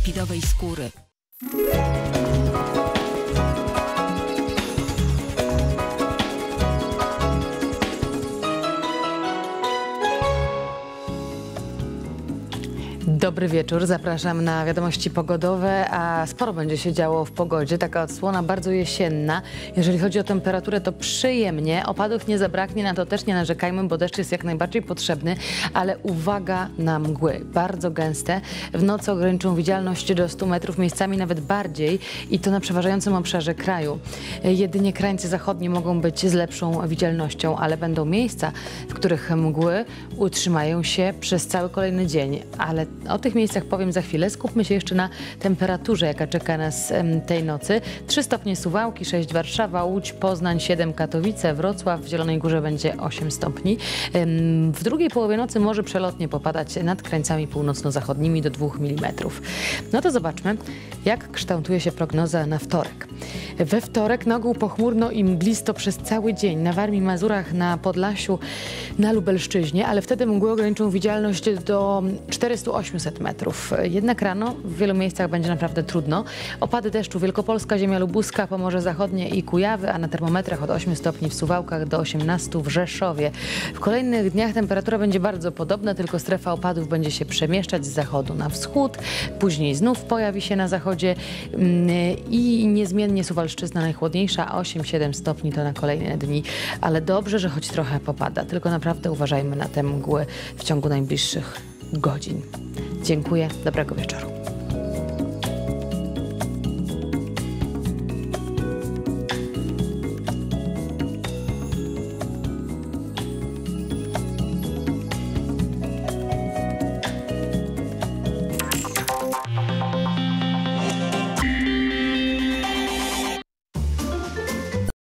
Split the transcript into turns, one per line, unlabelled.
sanepidowej skóry.
Dobry wieczór, zapraszam na wiadomości pogodowe, a sporo będzie się działo w pogodzie. Taka odsłona bardzo jesienna. Jeżeli chodzi o temperaturę, to przyjemnie. Opadów nie zabraknie, na to też nie narzekajmy, bo deszcz jest jak najbardziej potrzebny, ale uwaga na mgły. Bardzo gęste. W nocy ograniczą widzialność do 100 metrów, miejscami nawet bardziej i to na przeważającym obszarze kraju. Jedynie krańce zachodnie mogą być z lepszą widzialnością, ale będą miejsca, w których mgły utrzymają się przez cały kolejny dzień. Ale o tych miejscach powiem za chwilę. Skupmy się jeszcze na temperaturze, jaka czeka nas tej nocy. 3 stopnie Suwałki, 6 Warszawa, Łódź, Poznań, 7 Katowice, Wrocław, w Zielonej Górze będzie 8 stopni. W drugiej połowie nocy może przelottnie popadać nad krańcami północno-zachodnimi do 2 mm. No to zobaczmy, jak kształtuje się prognoza na wtorek. We wtorek na ogół pochmurno i mglisto przez cały dzień. Na Warmii, Mazurach, na Podlasiu, na Lubelszczyźnie, ale wtedy mgły ograniczą widzialność do 400-800 metrów. Jednak rano w wielu miejscach będzie naprawdę trudno. Opady deszczu Wielkopolska, ziemia lubuska, Pomorze Zachodnie i Kujawy, a na termometrach od 8 stopni w Suwałkach do 18 w Rzeszowie. W kolejnych dniach temperatura będzie bardzo podobna, tylko strefa opadów będzie się przemieszczać z zachodu na wschód. Później znów pojawi się na zachodzie i niezmiennie Suwalszczyzna najchłodniejsza, 8-7 stopni to na kolejne dni. Ale dobrze, że choć trochę popada, tylko naprawdę uważajmy na te mgły w ciągu najbliższych godzin. Dziękuję, dobrego wieczoru.